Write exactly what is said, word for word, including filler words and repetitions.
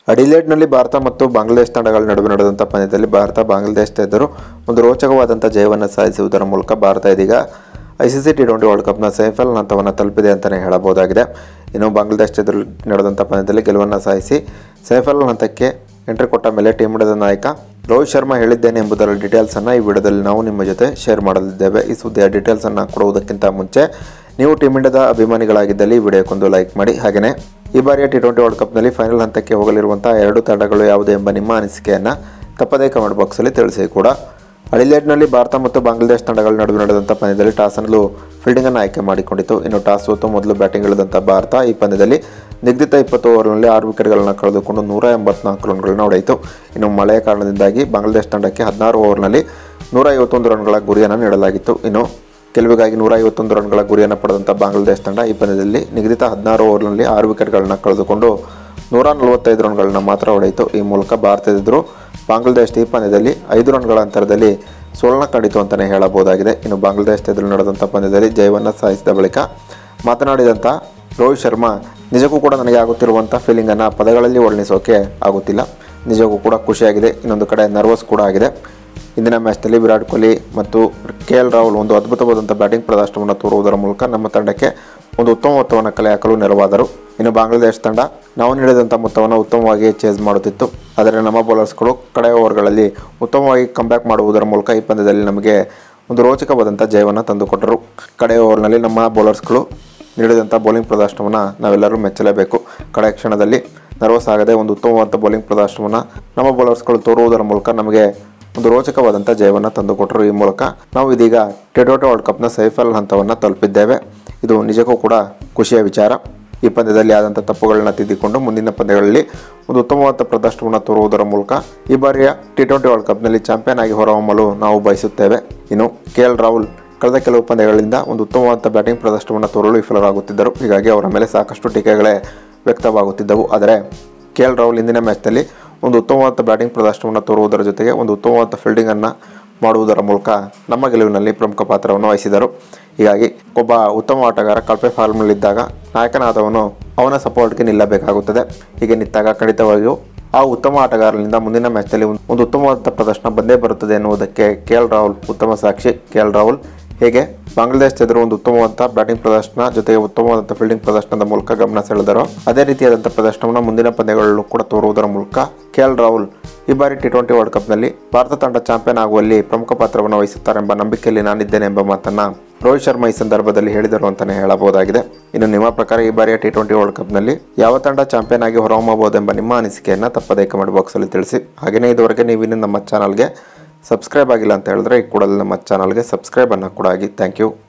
ಅಡಿಲೇಡ್ನಲ್ಲಿ ಭಾರತ ಮತ್ತು ಬಾಂಗ್ಲಾದೇಶ ತಂಡಗಳ ನಡುವೆ ನಡೆದಂಥ ಪಂದ್ಯದಲ್ಲಿ ಭಾರತ ಬಾಂಗ್ಲಾದೇಶ ಎದುರು ಒಂದು ರೋಚಕವಾದಂಥ ಜಯವನ್ನು ಸಾಧಿಸುವುದರ ಮೂಲಕ ಭಾರತ ಇದೀಗ ಐಸಿಸಿ ಟಿ ಟ್ವೆಂಟಿ ವರ್ಲ್ಡ್ ಕಪ್ನ ಸೆಮಿಫೈನಲ್ ಹಂತವನ್ನು ತಲುಪಿದೆ ಅಂತಲೇ ಹೇಳಬಹುದಾಗಿದೆ. ಇನ್ನು ಬಾಂಗ್ಲಾದೇಶ ಎದುರು ನಡೆದಂಥ ಪಂದ್ಯದಲ್ಲಿ ಗೆಲುವನ್ನು ಸಾಧಿಸಿ ಸೆಮಿಫೈನಲ್ ಹಂತಕ್ಕೆ ಎಂಟ್ರಿ ಕೊಟ್ಟ ಮೇಲೆ ಟೀಮ್ ಇಂಡಿಯಾದ ನಾಯಕ ರೋಹಿತ್ ಶರ್ಮಾ ಹೇಳಿದ್ದೇನೆ ಎಂಬುದರ ಡೀಟೇಲ್ಸನ್ನು ಈ ವಿಡಿಯೋದಲ್ಲಿ ನಾವು ನಿಮ್ಮ ಜೊತೆ ಶೇರ್ ಮಾಡಲಿದ್ದೇವೆ. ಈ ಸುದ್ದಿಯ ಡೀಟೇಲ್ಸನ್ನು ಕೊಡುವುದಕ್ಕಿಂತ ಮುಂಚೆ ನೀವು ಟೀಮ್ ಇಂಡಿಯಾದ ಅಭಿಮಾನಿಗಳಾಗಿದ್ದಲ್ಲಿ ಈ ವಿಡಿಯೋಕ್ಕೊಂದು ಲೈಕ್ ಮಾಡಿ. ಹಾಗೆಯೇ ಈ ಬಾರಿಯ ಟಿ ಟ್ವೆಂಟಿ ವರ್ಲ್ಡ್ ಕಪ್ನಲ್ಲಿ ಫೈನಲ್ ಹಂತಕ್ಕೆ ಹೋಗಲಿರುವಂಥ ಎರಡು ತಂಡಗಳು ಯಾವುದು ಎಂಬ ನಿಮ್ಮ ಅನಿಸಿಕೆಯನ್ನು ತಪ್ಪದೇ ಕಮೆಂಟ್ ಬಾಕ್ಸಲ್ಲಿ ತಿಳಿಸಿ ಕೂಡ. ಅಡಿಲೇಡ್ನಲ್ಲಿ ಭಾರತ ಮತ್ತು ಬಾಂಗ್ಲಾದೇಶ ತಂಡಗಳ ನಡುವೆ ನಡೆದಂಥ ಪಂದ್ಯದಲ್ಲಿ ಟಾಸ್ ಅನ್ನಲು ಫೀಲ್ಡಿಂಗನ್ನು ಆಯ್ಕೆ ಮಾಡಿಕೊಂಡಿತು. ಇನ್ನು ಟಾಸ್ ಸೋತು ಮೊದಲು ಬ್ಯಾಟಿಂಗ್ ಇಳಿದಂಥ ಭಾರತ ಈ ಪಂದ್ಯದಲ್ಲಿ ನಿಗದಿತ ಇಪ್ಪತ್ತು ಓವರ್ನಲ್ಲಿ ಆರು ವಿಕೆಟ್ಗಳನ್ನು ಕಳೆದುಕೊಂಡು ನೂರ ಎಂಬತ್ನಾಲ್ಕು ರನ್ಗಳನ್ನು ಹೊಡೆಯಿತು. ಇನ್ನು ಮಳೆಯ ಕಾರಣದಿಂದಾಗಿ ಬಾಂಗ್ಲಾದೇಶ ತಂಡಕ್ಕೆ ಹದಿನಾರು ಓವರ್ನಲ್ಲಿ ನೂರ ಐವತ್ತೊಂದು ರನ್ಗಳ ಗುರಿಯನ್ನು ನೀಡಲಾಗಿತ್ತು. ಇನ್ನು ಗೆಲುವಿಗಾಗಿ ನೂರ ಐವತ್ತೊಂದು ರನ್ಗಳ ಗುರಿಯನ್ನು ಪಡೆದಂಥ ಬಾಂಗ್ಲಾದೇಶ ತಂಡ ಈ ಪಂದ್ಯದಲ್ಲಿ ನಿಗದಿತ ಹದಿನಾರು ಓವರ್ನಲ್ಲಿ ಆರು ವಿಕೆಟ್ಗಳನ್ನು ಕಳೆದುಕೊಂಡು ನೂರ ನಲವತ್ತೈದು ರನ್ಗಳನ್ನು ಮಾತ್ರ ಹೊಡೆಯಿತು. ಈ ಮೂಲಕ ಭಾರತದ ಎದುರು ಬಾಂಗ್ಲಾದೇಶ ಈ ಪಂದ್ಯದಲ್ಲಿ ಐದು ರನ್ಗಳ ಅಂತರದಲ್ಲಿ ಸೋಲನ್ನ ಕಂಡಿತು ಅಂತಲೇ ಹೇಳಬಹುದಾಗಿದೆ. ಇನ್ನು ಬಾಂಗ್ಲಾದೇಶ ಎದುರು ನಡೆದಂಥ ಪಂದ್ಯದಲ್ಲಿ ಜಯವನ್ನು ಸಾಧಿಸಿದ ಬಳಿಕ ಮಾತನಾಡಿದಂಥ ರೋಹಿತ್ ಶರ್ಮಾ, ನಿಜಕ್ಕೂ ಕೂಡ ನನಗೆ ಆಗುತ್ತಿರುವಂಥ ಫೀಲಿಂಗನ್ನು ಪದಗಳಲ್ಲಿ ವರ್ಣಿಸೋಕೆ ಆಗುತ್ತಿಲ್ಲ. ನಿಜಕ್ಕೂ ಕೂಡ ಖುಷಿಯಾಗಿದೆ, ಇನ್ನೊಂದು ಕಡೆ ನರ್ವಸ್ ಕೂಡ ಆಗಿದೆ. ಇಂದಿನ ಮ್ಯಾಚ್ನಲ್ಲಿ ವಿರಾಟ್ ಕೊಹ್ಲಿ ಮತ್ತು ಕೆ ಎಲ್ ರಾಹುಲ್ ಒಂದು ಅದ್ಭುತವಾದಂಥ ಬ್ಯಾಟಿಂಗ್ ಪ್ರದರ್ಶನವನ್ನು ತೋರುವುದರ ಮೂಲಕ ನಮ್ಮ ತಂಡಕ್ಕೆ ಒಂದು ಉತ್ತಮ ಮೊತ್ತವನ್ನು ಕಲೆ ಹಾಕಲು ನೆರವಾದರು. ಇನ್ನು ಬಾಂಗ್ಲಾದೇಶ ತಂಡ ನಾವು ನೀಡಿದಂಥ ಮೊತ್ತವನ್ನು ಉತ್ತಮವಾಗಿ ಚೇಸ್ ಮಾಡುತ್ತಿತ್ತು. ಆದರೆ ನಮ್ಮ ಬೌಲರ್ಸ್ಗಳು ಕಡೆ ಓವರ್ಗಳಲ್ಲಿ ಉತ್ತಮವಾಗಿ ಕಂಬ್ಯಾಕ್ ಮಾಡುವುದರ ಮೂಲಕ ಈ ಪಂದ್ಯದಲ್ಲಿ ನಮಗೆ ಒಂದು ರೋಚಕವಾದಂಥ ಜಯವನ್ನು ತಂದುಕೊಟ್ಟರು. ಕಡೆ ಓವರ್ನಲ್ಲಿ ನಮ್ಮ ಬೌಲರ್ಸ್ಗಳು ನೀಡಿದಂಥ ಬೌಲಿಂಗ್ ಪ್ರದರ್ಶನವನ್ನು ನಾವೆಲ್ಲರೂ ಮೆಚ್ಚಲೇಬೇಕು. ಕಡೆ ಕ್ಷಣದಲ್ಲಿ ನರ್ವಸ್ ಆಗದೆ ಒಂದು ಉತ್ತಮವಾದ ಬೌಲಿಂಗ್ ಪ್ರದರ್ಶನವನ್ನು ನಮ್ಮ ಬೌಲರ್ಸ್ಗಳು ತೋರುವುದರ ಮೂಲಕ ನಮಗೆ ಒಂದು ರೋಚಕವಾದಂಥ ಜಯವನ್ನು ತಂದುಕೊಟ್ಟರು. ಈ ಮೂಲಕ ನಾವು ಇದೀಗ ಟಿ ಟ್ವೆಂಟಿ ವರ್ಲ್ಡ್ ಕಪ್ನ ಸೆಮಿಫೈನಲ್ ಹಂತವನ್ನು ತಲುಪಿದ್ದೇವೆ. ಇದು ನಿಜಕ್ಕೂ ಕೂಡ ಖುಷಿಯ ವಿಚಾರ. ಈ ಪಂದ್ಯದಲ್ಲಿ ಆದಂಥ ತಪ್ಪುಗಳನ್ನ ತಿದ್ದಿಕೊಂಡು ಮುಂದಿನ ಪಂದ್ಯಗಳಲ್ಲಿ ಒಂದು ಉತ್ತಮವಾದ ಪ್ರದರ್ಶನವನ್ನು ತೋರುವುದರ ಮೂಲಕ ಈ ಬಾರಿಯ ಟಿ ಟ್ವೆಂಟಿ ವರ್ಲ್ಡ್ ಕಪ್ನಲ್ಲಿ ಚಾಂಪಿಯನ್ ಆಗಿ ಹೊರಹೊಮ್ಮಲು ನಾವು ಬಯಸುತ್ತೇವೆ. ಇನ್ನು ಕೆ ಎಲ್ ರಾಹುಲ್ ಕಳೆದ ಕೆಲವು ಪಂದ್ಯಗಳಿಂದ ಒಂದು ಉತ್ತಮವಾದ ಬ್ಯಾಟಿಂಗ್ ಪ್ರದರ್ಶನವನ್ನು ತೋರಲು ವಿಫಲರಾಗುತ್ತಿದ್ದರು. ಹೀಗಾಗಿ ಅವರ ಮೇಲೆ ಸಾಕಷ್ಟು ಟೀಕೆಗಳೇ ವ್ಯಕ್ತವಾಗುತ್ತಿದ್ದವು. ಆದರೆ ಕೆ ಎಲ್ ರಾಹುಲ್ ಇಂದಿನ ಮ್ಯಾಚ್ನಲ್ಲಿ ಒಂದು ಉತ್ತಮವಾದ ಬ್ಯಾಟಿಂಗ್ ಪ್ರದರ್ಶನವನ್ನು ತೋರುವುದರ ಜೊತೆಗೆ ಒಂದು ಉತ್ತಮವಾದ ಫೀಲ್ಡಿಂಗನ್ನು ಮಾಡುವುದರ ಮೂಲಕ ನಮ್ಮ ಗೆಲುವಿನಲ್ಲಿ ಪ್ರಮುಖ ಪಾತ್ರವನ್ನು ವಹಿಸಿದರು. ಹೀಗಾಗಿ ಒಬ್ಬ ಉತ್ತಮ ಆಟಗಾರ ಕಳಪೆ ಫಾರ್ಮ್ನಲ್ಲಿದ್ದಾಗ ನಾಯಕನಾದವನು ಅವನ ಸಪೋರ್ಟ್ಗೆ ನಿಲ್ಲಬೇಕಾಗುತ್ತದೆ. ಹೀಗೆ ನಿಂತಾಗ ಖಂಡಿತವಾಗಿಯೂ ಆ ಉತ್ತಮ ಆಟಗಾರನಿಂದ ಮುಂದಿನ ಮ್ಯಾಚ್ನಲ್ಲಿ ಒಂದು ಉತ್ತಮವಾದ ಪ್ರದರ್ಶನ ಬಂದೇ ಬರುತ್ತದೆ ಎನ್ನುವುದಕ್ಕೆ ಕೆ ಎಲ್ ರಾಹುಲ್ ಉತ್ತಮ ಸಾಕ್ಷಿ. ಕೆ ಎಲ್ ರಾಹುಲ್ ಹೇಗೆ ಬಾಂಗ್ಲಾದೇಶ ಎದುರು ಒಂದು ಉತ್ತಮವಾದ ಬ್ಯಾಟಿಂಗ್ ಪ್ರದರ್ಶನ ಜೊತೆಗೆ ಉತ್ತಮವಾದಂಥ ಫೀಲ್ಡಿಂಗ್ ಪ್ರದರ್ಶನದ ಮೂಲಕ ಗಮನ ಸೆಳೆದರು, ಅದೇ ರೀತಿಯಾದಂಥ ಪ್ರದರ್ಶನವನ್ನು ಮುಂದಿನ ಪಂದ್ಯಗಳಲ್ಲೂ ಕೂಡ ತೋರುವುದರ ಮೂಲಕ ಕೆ ಎಲ್ ರಾಹುಲ್ ಈ ಬಾರಿ ಟಿ ಟ್ವೆಂಟಿ ವರ್ಲ್ಡ್ ಕಪ್ನಲ್ಲಿ ಭಾರತ ತಂಡ ಚಾಂಪಿಯನ್ ಆಗುವಲ್ಲಿ ಪ್ರಮುಖ ಪಾತ್ರವನ್ನು ವಹಿಸುತ್ತಾರೆಂಬ ನಂಬಿಕೆಯಲ್ಲಿ ನಾನಿದ್ದೇನೆ ಎಂಬ ಮಾತನ್ನು ರೋಹಿತ್ ಶರ್ಮಾ ಈ ಸಂದರ್ಭದಲ್ಲಿ ಹೇಳಿದರು ಅಂತಲೇ ಹೇಳಬಹುದಾಗಿದೆ. ಇನ್ನು ನಿಮ್ಮ ಪ್ರಕಾರ ಈ ಬಾರಿಯ ಟಿ ಟ್ವೆಂಟಿ ವರ್ಲ್ಡ್ ಕಪ್ನಲ್ಲಿ ಯಾವ ತಂಡ ಚಾಂಪಿಯನ್ ಆಗಿ ಹೊರಹೊಮ್ಮಬಹುದೆಂಬ ನಿಮ್ಮ ಅನಿಸಿಕೆಯನ್ನು ತಪ್ಪದೇ ಕಮೆಂಟ್ ಬಾಕ್ಸಲ್ಲಿ ತಿಳಿಸಿ. ಹಾಗೆಯೇ ಇದುವರೆಗೆ ನೀವಿನ್ನು ನಮ್ಮ ಚಾನಲ್ಗೆ ಸಬ್ಸ್ಕ್ರೈಬ್ ಆಗಿಲ್ಲ ಅಂತ ಹೇಳಿದ್ರೆ ಈ ಕೂಡಲೇ ನಮ್ಮ ಚಾನಲ್ಗೆ ಸಬ್ಸ್ಕ್ರೈಬ್ ಅನ್ನು ಕೂಡ ಆಗಿ. Thank you.